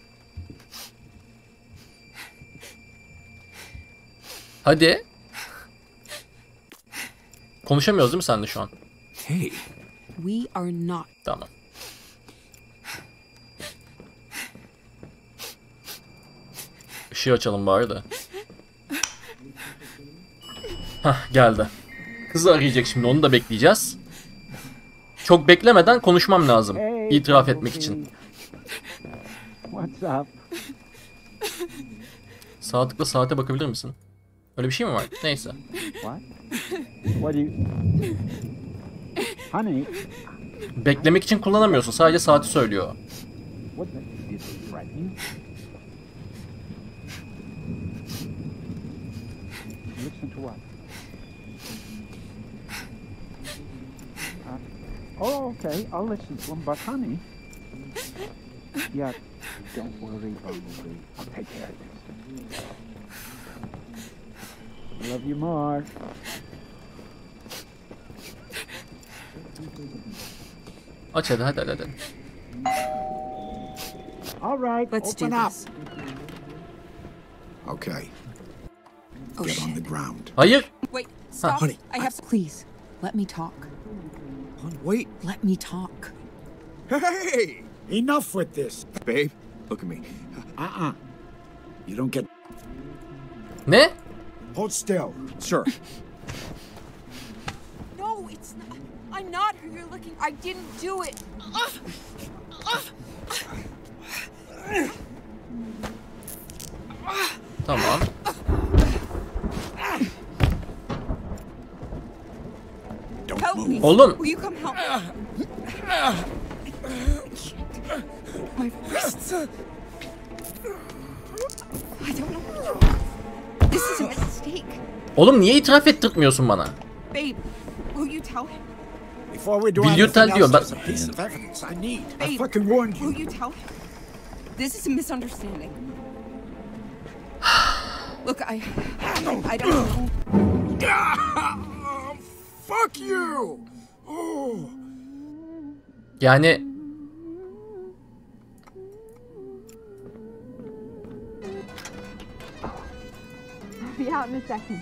Hadi. Konuşamıyoruz değil mi sen de şu an? Hey. We are not. Tamam. Işığı açalım bari de. Hah, geldi. Kızı arayacak şimdi, onu da bekleyeceğiz. Çok beklemeden konuşmam lazım. İtiraf etmek için. What's up? Sağ tıkla saate bakabilir misin? Öyle bir şey mi var? Neyse. What? What do you... Honey, Beklemek için kullanamıyorsun. Sadece saati söylüyor. what the... Is it threatening? Listen to what? Uh, oh, okay, I'll listen to him, but honey... Yeah, don't worry, Bumblebee. I'll take care of this. I love you more. Aç hadi hadi hadi. hadi. All right, Let's do open up. this. Okay, Oh get on the shit. ground. Hayır. Wait, stop. honey. I have. Please, let me talk. Hon, wait. Let me talk. Hey! Enough with this. Babe, look at me. Uh-uh. You don't get... Ne? Hold still. Sure. No, it's not. I'm not who you're looking. I didn't do it. Tamam. Don't Help move. me. Oğlum. Will you come help me? My wrists. I don't know. This is a mistake. Oğlum niye itiraf ettirtmiyorsun bana? Babe, will you tell him? Before we do Will you anything tell else, you about- there's a piece of evidence I need. I Babe, fucking warned you. Will you tell him? This is a misunderstanding. Look, I... I don't know. Fuck you! Oh. Yani Be out in a second.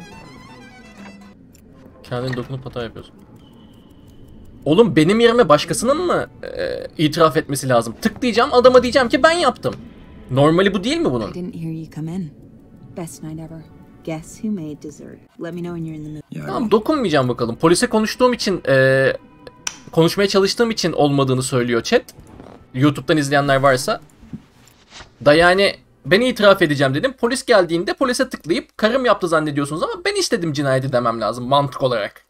kendini dokunup hata yapıyorsun. Oğlum benim yerime başkasının mı e, itiraf etmesi lazım? Tıklayacağım, adama diyeceğim ki ben yaptım. Normali bu değil mi I bunun? didn't hear you come in. Best night ever. Guess who made dessert? Let me know when you're in the mood. Yeah, I Tamam, dokunmayacağım bakalım. Polise konuştuğum için, e, konuşmaya çalıştığım için olmadığını söylüyor chat. YouTube'dan izleyenler varsa. Da yani ben itiraf edeceğim dedim. Polis geldiğinde polise tıklayıp karım yaptı zannediyorsunuz ama ben işledim cinayeti demem lazım mantık olarak.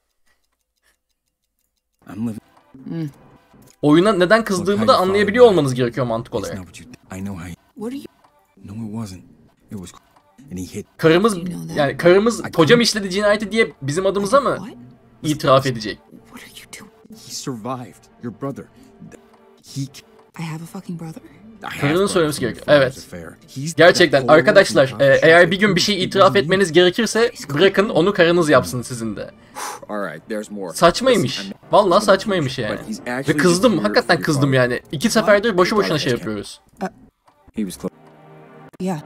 I'm living... Oyuna neden kızdığımı da anlayabiliyor olmanız gerekiyor mantık It's olarak. not what you... I know how you... What are you... No, it wasn't. It was... And he hit... Karımız yani karımız kocam işledi cinayeti diye bizim adımıza mı What? itiraf edecek? What are you doing? He survived. Your brother. He... I have a fucking brother? Karının söylemesi gerekiyor. Evet. Gerçekten arkadaşlar e, eğer bir gün bir şey itiraf etmeniz gerekirse bırakın onu karınız yapsın sizin de. Saçmaymış. Vallahi saçmaymış yani. Ve kızdım. Hakikaten kızdım yani. İki seferdir boşu boşuna şey yapıyoruz. Yeah.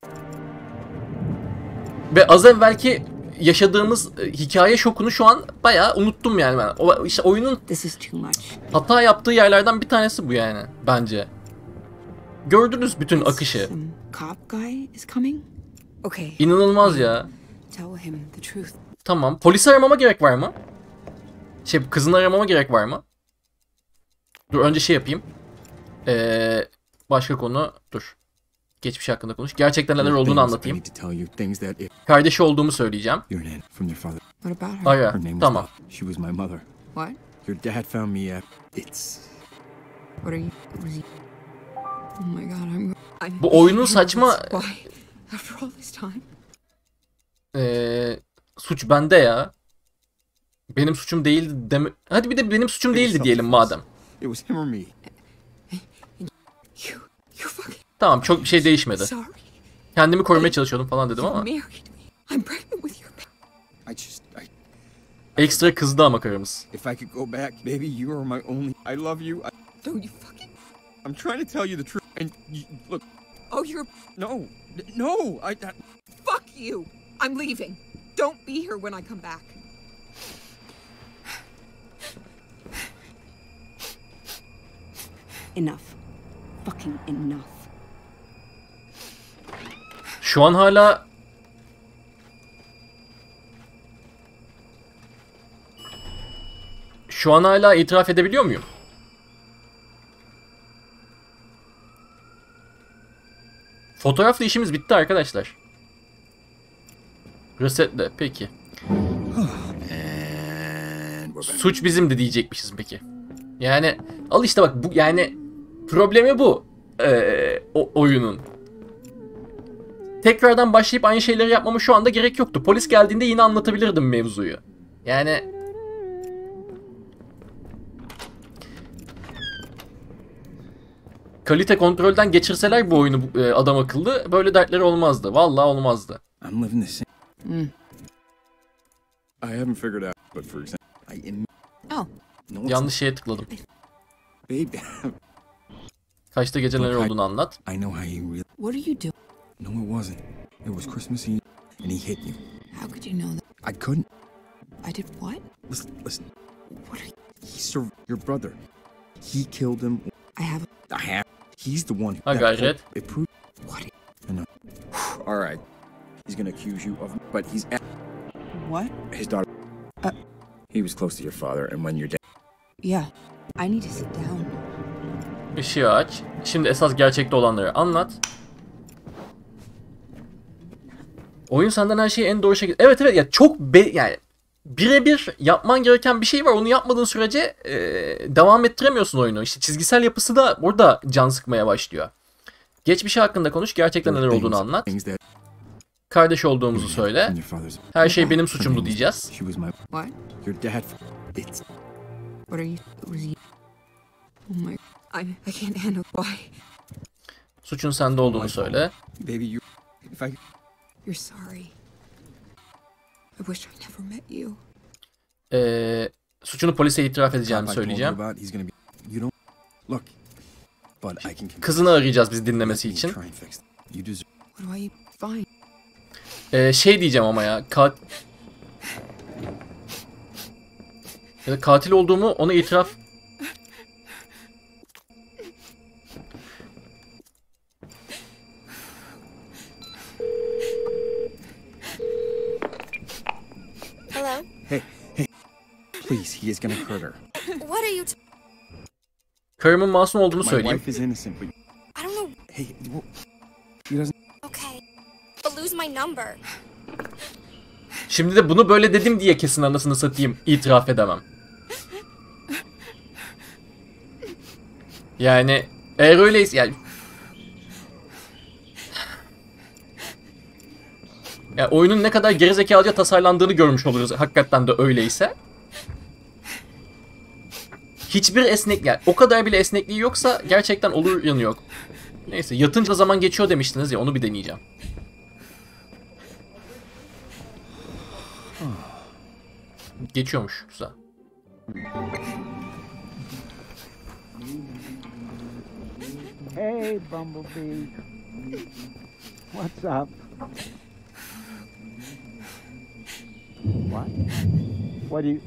Ve az evvelki yaşadığımız e, hikaye şokunu şu an bayağı unuttum yani ben. O, işte oyunun This is too much. hata yaptığı yerlerden bir tanesi bu yani bence. Gördünüz bütün akışı. Some cop guy is coming? Okay. İnanılmaz ya. Tell him the truth. Tamam. Polisi aramama gerek var mı? Şey kızını aramama gerek var mı? Dur önce şey yapayım. Ee, başka konu. Dur. Geçmiş hakkında konuş. Gerçekten neler olduğunu anlatayım. Kardeşi olduğumu söyleyeceğim. What about her? Ara. Tamam. She was my mother. What? Your dad found me at. It's. What are you? Was he? Oh my god, I'm. I'm Bu oyunun saçma Why? After all this time. ee, suç bende ya. Benim suçum değildi deme. Hadi bir de benim suçum değildi diyelim madem. It was him or me. You, you fucking Tamam çok bir şey değişmedi. sorry. Kendimi korumaya çalışıyordum falan dedim You ama. married me. I'm pregnant with your baby. I just. I. Ekstra kızdı ama karımız. If I could go back, baby, you are my only. I love you. I, Don't you fucking. I'm trying to tell you the truth. And you, look, Oh, you're. no, no. I, I. Fuck you. I'm leaving. Don't be here when I come back. Enough. Fucking enough. Şu an hala Şu an hala itiraf edebiliyor muyum? Fotoğrafla işimiz bitti arkadaşlar. Resetle peki. Suç bizimdi diyecekmişiz peki. Yani al işte bak bu yani problemi bu ee, o oyunun. Tekrardan başlayıp aynı şeyleri yapmama şu anda gerek yoktu. Polis geldiğinde yine anlatabilirdim mevzuyu. Yani kalite kontrolden geçirseler bu oyunu e, adam akıllı böyle dertleri olmazdı. Vallahi olmazdı. I'm living the same. Mm. I haven't figured out, but for example, I am. Oh. No, it's Yanlış şeye tıkladım. baby. Kaçta gece neler olduğunu anlat. I know how you really. What are you doing? No, it wasn't. It was Christmas Eve, and he hit you. How could you know that? I couldn't. I did what? Listen, listen. What are you? He served your brother. He killed him. I have. I have. He's the one who. Ha gayret. It proved. What? I know. All right. He's gonna accuse you of, but he's at What? his daughter. Uh. He was close to your father, and when your dad. Yeah. I need to sit down. Işığı aç. Şimdi esas gerçekte olanları anlat. Oyun senden her şeyi en doğru şekilde... Evet evet ya çok be... yani birebir yapman gereken bir şey var. Onu yapmadığın sürece ee, devam ettiremiyorsun oyunu. İşte çizgisel yapısı da burada can sıkmaya başlıyor. Geçmişi hakkında konuş. Gerçekten neler olduğunu anlat. Kardeş olduğumuzu söyle. Her şey benim suçumdu diyeceğiz. What? Your dad. It's. What are you? Was he? Oh my. I'm. I can't handle. Why? Suçun sende olduğunu söyle. Baby, you. If I. You're sorry. I wish I never met you. Ee, suçunu polise itiraf edeceğini söyleyeceğim. He's gonna be. You don't. Look. But I can. Kızını arayacağız biz dinlemesi için. You deserve. What do I? Fine. Ee, şey diyeceğim ama ya. Kat... Ya da katil olduğumu ona itiraf... Hello? Hey, hey. Please, he is gonna hurt her. What are you t- Karımın masum olduğunu My söyleyeyim. wife is innocent, but. I don't know. Hey, well, he doesn't. Okay. But lose my number. Şimdi de bunu böyle dedim diye kesin anasını satayım itiraf edemem. Yani eğer öyleyse yani... Yani oyunun ne kadar gerizekalıca tasarlandığını görmüş oluruz hakikaten de öyleyse. Hiçbir esnek yani o kadar bile esnekliği yoksa gerçekten olur yanı yok. Neyse, yatınca zaman geçiyor demiştiniz ya, onu bir deneyeceğim. Geçiyormuş, güzel. Hey, Bumblebee. What's up? What? What do you...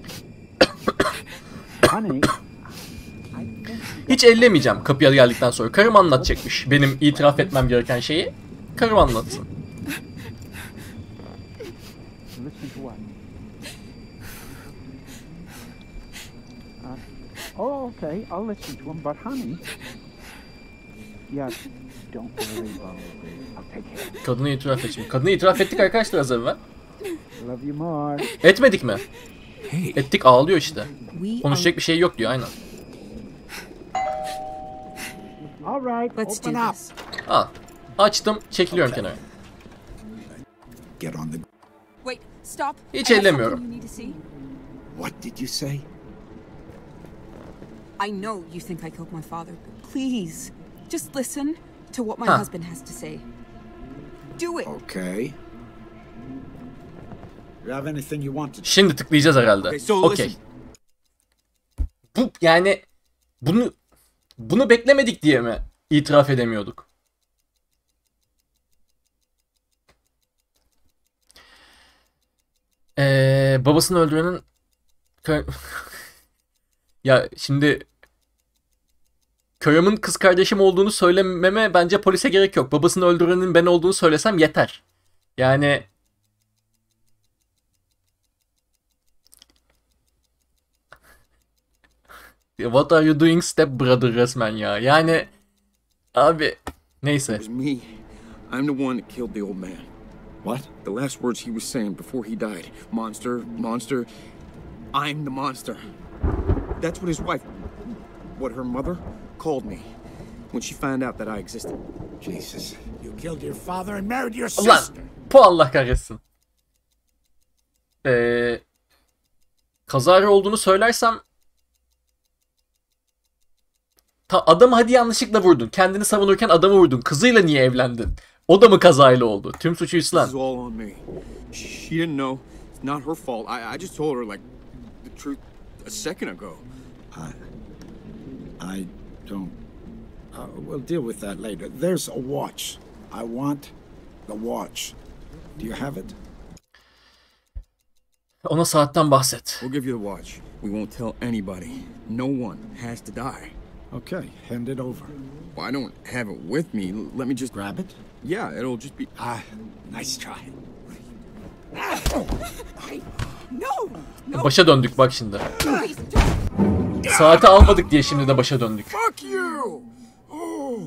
Honey, Hiç ellemeyeceğim kapıya geldikten sonra. Karım anlatacakmış benim itiraf etmem gereken şeyi. Karım anlatsın. listen to what? Uh, oh, okay, I'll listen to him, but honey... Yeah, don't worry, Bumblebee. I'll take care of it. Kadını itiraf et şimdi. Kadını itiraf ettik arkadaşlar az evvel. Love you more. Etmedik mi? Hey, Ettik, ağlıyor işte. We Konuşacak bir şey yok diyor, aynen. All right, Let's do open up. this. Al. Açtım, çekiliyorum kenara. Get on the... Wait, stop. Hiç I have ellemiyorum. something you need to see. What did you say? I know you think I killed my father, but please, just listen to what my Huh. husband has to say. Do it. Okay. You have anything you want to... Şimdi tıklayacağız herhalde. Okay, so Okey. listen. Bu yani bunu bunu beklemedik diye mi itiraf edemiyorduk? Ee, babasını öldürenin kö- ya şimdi Köyüm'ün kız kardeşim olduğunu söylememe bence polise gerek yok. Babasını öldürenin ben olduğunu söylesem yeter. Yani what are you doing step brother resmen ya. Yani abi neyse. it was me. I'm the one that killed the old man. What? The last words he was saying before he died. Monster, monster. I'm the monster. That's what his wife, what her mother, called me when she found out that I existed. Jesus. You killed your father and married your Ulan sister. bu Allah kahretsin. Ee, kazara olduğunu söylersem ta, adamı hadi yanlışlıkla vurdun. Kendini savunurken adamı vurdun. Kızıyla niye evlendin? O da mı kazayla oldu? Tüm suçu This üstlen. is all on me. She didn't know. It's not her fault. I, I just told her like the truth a second ago. I... I don't... Uh, we'll deal with that later. There's a watch. I want the watch. Do you have it? Ona saatten bahset. We'll give you the watch. We won't tell anybody. No one has to die. Okay, hand it over. Well, I don't have it with me. L- Let me just Grab it. Yeah, it'll just be. Ah, nice try. No! No! Başa döndük bak şimdi. Please don't! Saati almadık diye şimdi de başa döndük. Fuck you! Oh.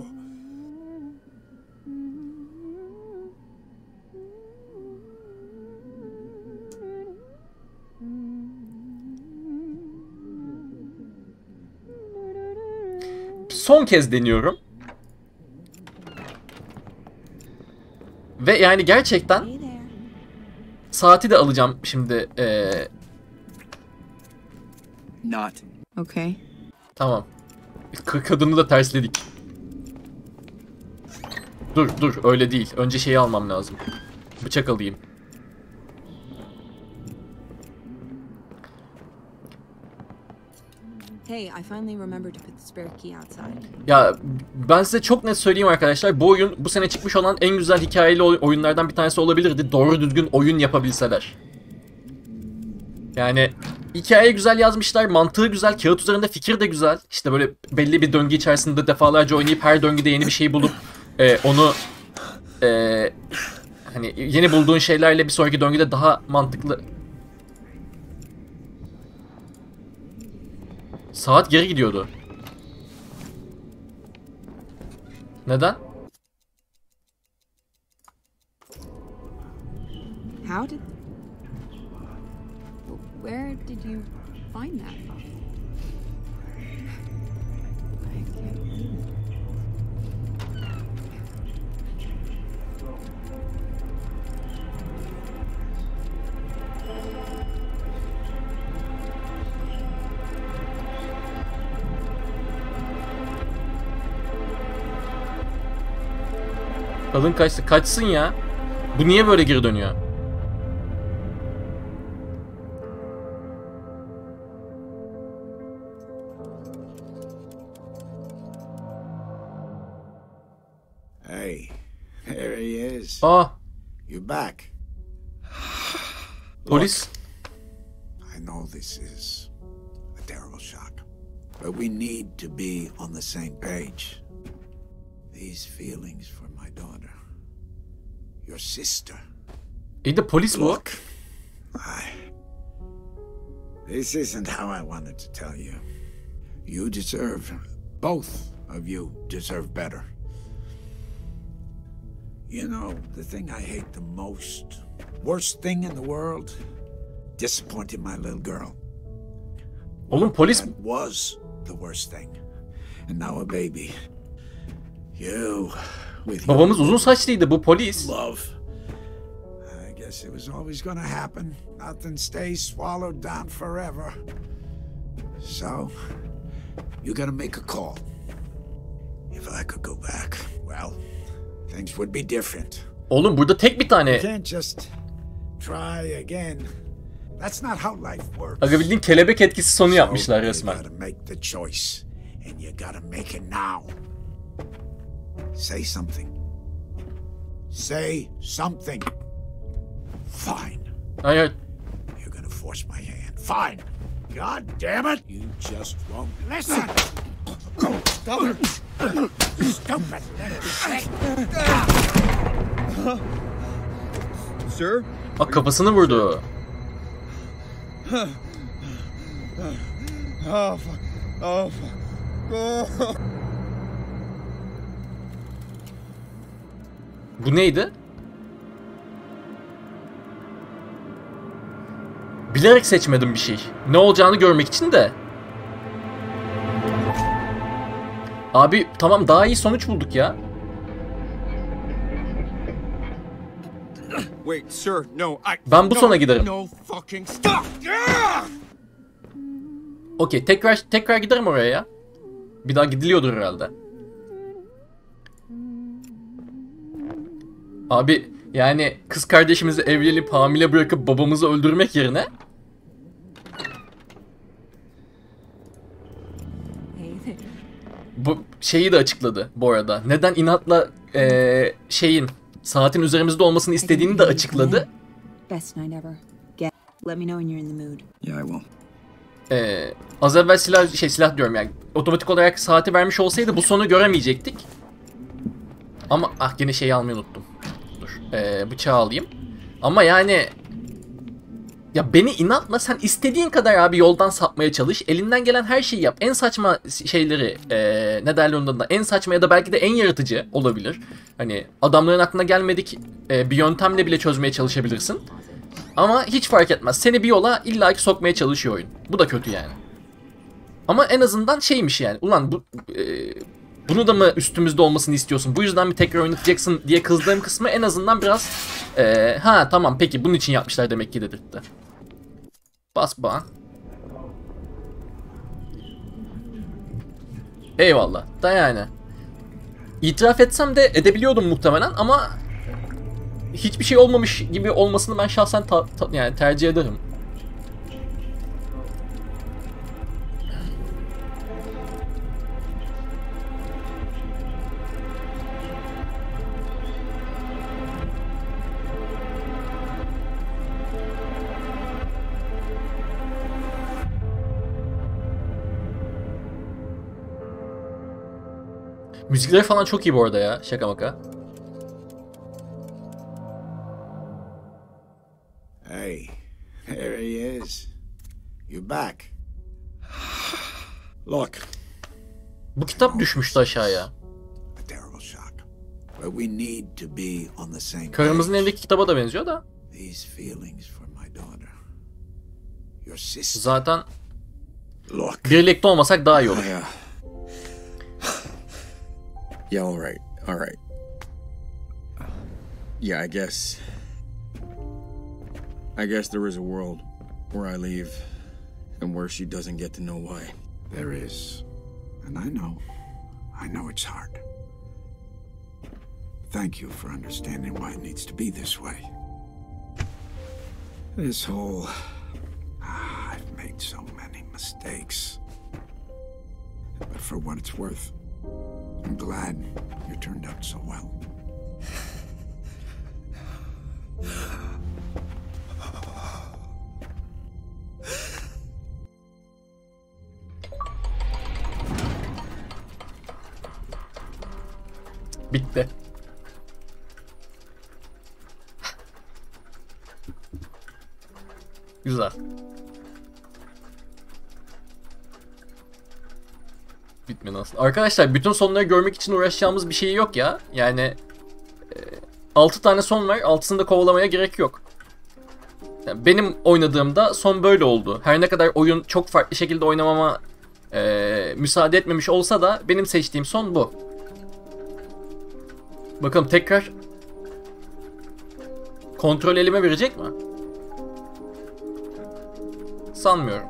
Son kez deniyorum. Ve yani gerçekten Hey there. saati de alacağım şimdi. Ee, Not. Okay. tamam. K- kadını da tersledik. Dur dur öyle değil. Önce şeyi almam lazım. Bıçak alayım. Hey, I finally remembered to put the spare key outside. Ya ben size çok net söyleyeyim arkadaşlar. Bu oyun bu sene çıkmış olan en güzel hikayeli oy- oyunlardan bir tanesi olabilirdi. Doğru düzgün oyun yapabilseler. Yani hikaye güzel yazmışlar, mantığı güzel, kağıt üzerinde fikir de güzel. İşte böyle belli bir döngü içerisinde defalarca oynayıp her döngüde yeni bir şey bulup e, onu e, hani yeni bulduğun şeylerle bir sonraki döngüde daha mantıklı. Saat geri gidiyordu. Neden? How did... Where did you find that? I can't believe it. Kadın kaçtı. Kaçsın ya. Bu niye böyle geri dönüyor? Hey, there he is. Aa, You're back. polis. I know this is a terrible shock, but we need to be on the same page. These feelings for my daughter, your sister. İyi de polis bu. Look, I. This isn't how I wanted to tell you. You deserve, both of you deserve better. You know, the thing I hate the most, worst thing in the world, disappointing my little girl. Oğlum polis That was the worst thing. And now a baby. You, with your babamız uzun saçlıydı, bu polis. love. I guess it was always gonna happen. Nothing stays swallowed down forever. So, you gotta make a call. If I could go back, well, things would be different. Oğlum burada tek bir You tane. can't just try again. That's not how life works. Aga bildiğin kelebek etkisi sonu yapmışlar So, resmen. You gotta make the choice, and you gotta make it now. Say something. Say something. Fine. Hayır. You're gonna force my hand. Fine. God damn it! You just won't listen. Stop it! Stupid little shit. Sir? Bak kafasını vurdu. Oh, fuck. Oh, fuck. Oh. Bu neydi? Bilerek seçmedim bir şey. Ne olacağını görmek için de. Abi tamam, daha iyi sonuç bulduk ya. Wait, sir, no, I... Ben bu no, sona giderim. No fucking stop! Ah! Okey, tekrar tekrar giderim oraya ya. Bir daha gidiliyordur herhalde. Abi yani kız kardeşimizi evlenip hamile bırakıp babamızı öldürmek yerine bu şeyi de açıkladı bu arada. Neden inatla eee, şeyin saatin üzerimizde olmasını istediğini de açıkladı. Best night ever. Get. Let me know when you're in the mood. Yeah, I will. Ee, az evvel silah şey silah diyorum yani otomatik olarak saati vermiş olsaydı bu sonu göremeyecektik. Ama ah yine şeyi almayı unuttum. Dur. Ee, bıçağı alayım. Ama yani ya beni inatla, sen istediğin kadar abi yoldan sapmaya çalış. Elinden gelen her şeyi yap. En saçma şeyleri ee, ne derler ondan da en saçma ya da belki de en yaratıcı olabilir. Hani adamların aklına gelmedik ee, bir yöntemle bile çözmeye çalışabilirsin. Ama hiç fark etmez. Seni bir yola illaki sokmaya çalışıyor oyun. Bu da kötü yani. Ama en azından şeymiş yani. Ulan bu e, bunu da mı üstümüzde olmasını istiyorsun? Bu yüzden mi tekrar oynatacaksın diye kızdığım kısmı en azından biraz e, ha tamam peki bunun için yapmışlar demek ki dedirtti. Bas bana. Eyvallah. Da yani. İtiraf etsem de edebiliyordum muhtemelen ama hiçbir şey olmamış gibi olmasını ben şahsen ta, ta, yani tercih ederim. Müzikleri falan çok iyi bu arada ya, şaka maka. Hey, there he is. You're back. Look. Bu kitap düşmüştü aşağıya. A terrible shock. But we need to be on the same Karımızın page. elindeki kitaba da benziyor da. These feelings for my daughter. Your sister. Zaten Look. birlikte olmasak daha iyi olur. Yeah. Yeah, all right, all right. Yeah, I guess. I guess there is a world where I leave and where she doesn't get to know why. There is. And I know. I know it's hard. thank you for understanding why it needs to be this way. This whole... Ah, I've made so many mistakes. But for what it's worth, I'm glad you turned out so well. Bitti. Güzel. Bitmedi aslında. Arkadaşlar bütün sonları görmek için uğraşacağımız bir şey yok ya. Yani e, altı tane son var. altısını da kovalamaya gerek yok. Yani benim oynadığımda son böyle oldu. Her ne kadar oyun çok farklı şekilde oynamama e, müsaade etmemiş olsa da benim seçtiğim son bu. Bakalım tekrar kontrol elime verecek mi? Sanmıyorum.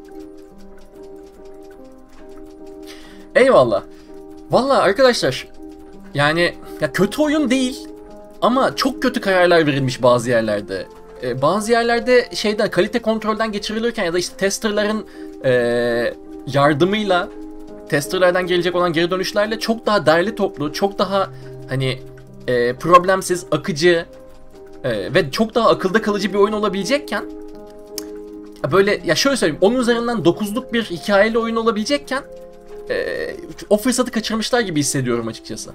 Eyvallah. Vallahi arkadaşlar yani ya kötü oyun değil ama çok kötü kararlar verilmiş bazı yerlerde. Ee, bazı yerlerde şeyden kalite kontrolden geçirilirken ya da işte testerların e, yardımıyla testerlardan gelecek olan geri dönüşlerle çok daha derli toplu, çok daha hani e, problemsiz, akıcı e, ve çok daha akılda kalıcı bir oyun olabilecekken böyle ya şöyle söyleyeyim on üzerinden dokuzluk bir hikayeli oyun olabilecekken e, o fırsatı kaçırmışlar gibi hissediyorum açıkçası.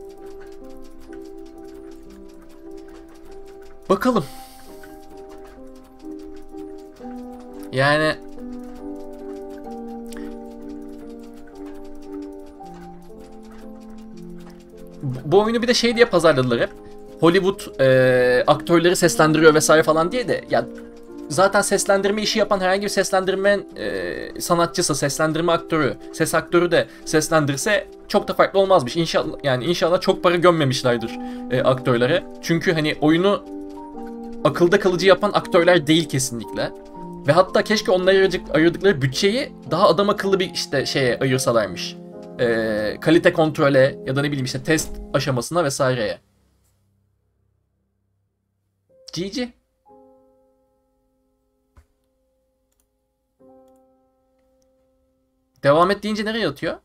Bakalım. Yani bu oyunu bir de şey diye pazarladılar hep. Hollywood e, aktörleri seslendiriyor vesaire falan diye de ya zaten seslendirme işi yapan herhangi bir seslendirme e, sanatçısı, seslendirme aktörü, ses aktörü de seslendirse çok da farklı olmazmış. İnşallah yani inşallah çok para gömmemişlerdir e, aktörlere. Çünkü hani oyunu akılda kalıcı yapan aktörler değil kesinlikle. Ve hatta keşke onlara ayırdıkları bütçeyi daha adam akıllı bir işte şeye ayırsalarmış. E, kalite kontrole ya da ne bileyim işte test aşamasına vesaireye. G G. Devam et deyince nereye atıyor?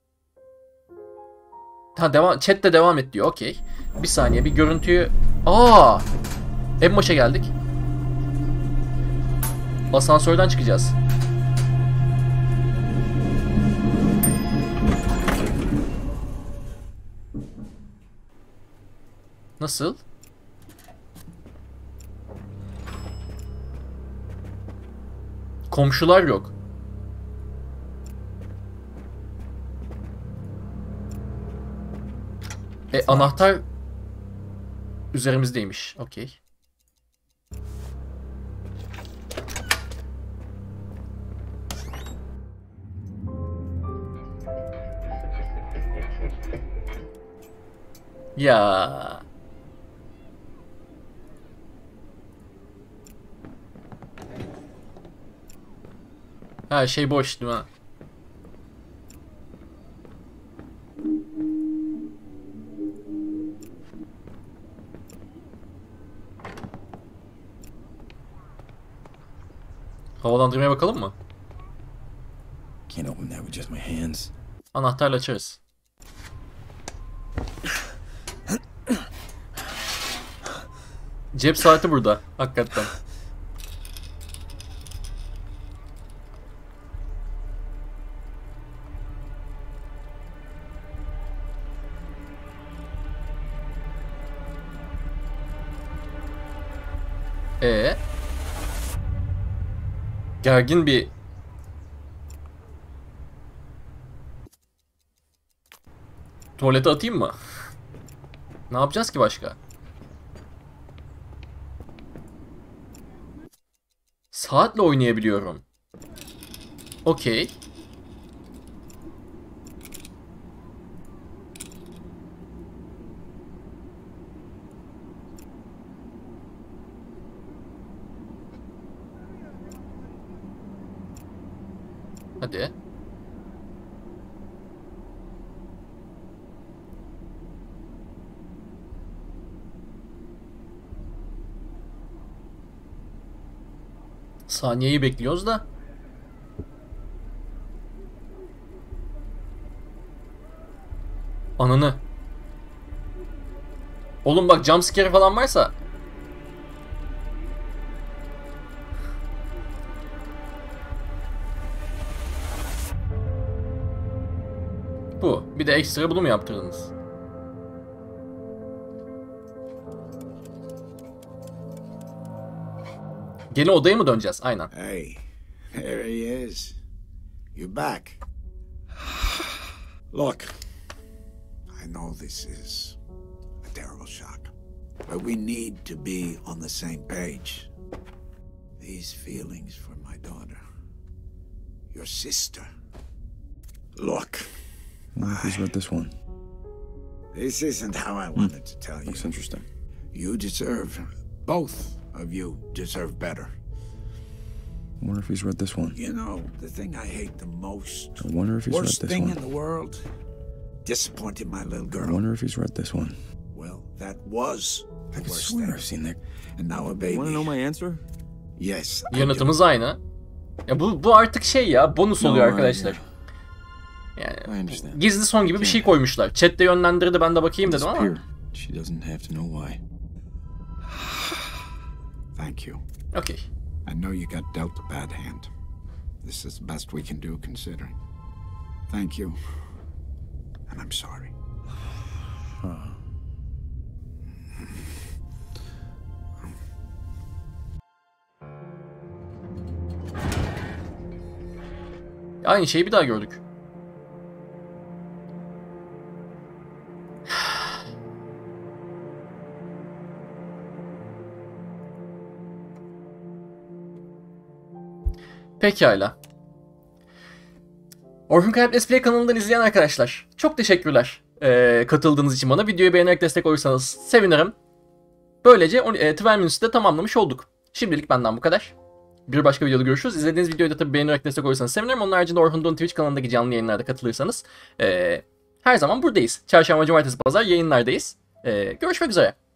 Ha devam, chat'te devam et diyor. Okey. Bir saniye bir görüntüyü. Aa! En başa geldik. Asansörden çıkacağız. Nasıl? Komşular yok. E anahtar üzerimizdeymiş. Okey. Ya. Her şey boş değil mi? Havalandırmaya bakalım mı? Can't open that with just my hands. Anahtarla açarız. Cep saati burada. Hakikaten. Ee? Gergin bir tuvalete atayım mı? Ne yapacağız ki başka? Saatle oynayabiliyorum. Okey. Hadi. Saniyeyi bekliyoruz da. Ananı. Oğlum bak jumpscare falan varsa. Bu. Bir de ekstra bunu mu yaptırdınız? Gene odaya mı döneceğiz? Aynen. Hey, there he is. You're back. Look, I know this is a terrible shock, but we need to be on the same page. These feelings for my daughter, your sister. Look. I wonder if he's read this one. This isn't how I wanted to tell you. Looks interesting. You deserve, both of you deserve better. I wonder if he's read this one. You know, the thing I hate the most, I wonder if he's read worst this thing one. in the world, disappointing my little I girl. wonder if he's read this one. Well, that was the I could worst swear thing. I've seen that. And now a baby. Want to know my answer? Yes. I do. Yanıtımız aynı. Ya bu bu artık şey ya, bonus oluyor No, arkadaşlar. I Yani understand. gizli son gibi bir şey koymuşlar. Chat'te yönlendirdi, ben de bakayım dedim ama. Disappeared. She doesn't have to know why. Thank you. Okay. I know you got dealt a bad hand. This is the best we can do considering. Thank you. And I'm sorry. Aynı şeyi bir daha gördük. Pekala. Orhun Kayap Let's Play kanalından izleyen arkadaşlar, çok teşekkürler ee, katıldığınız için bana. Videoyu beğenerek destek olursanız sevinirim. Böylece e, twelve Minutes'ı da tamamlamış olduk. Şimdilik benden bu kadar. Bir başka videoda görüşürüz. İzlediğiniz videoyu da tabii beğenerek destek olursanız sevinirim. Onun haricinde Orhun Doğan Twitch kanalındaki canlı yayınlarda katılırsanız ee, her zaman buradayız. Çarşamba, cumartesi, pazar yayınlardayız. Ee, görüşmek üzere.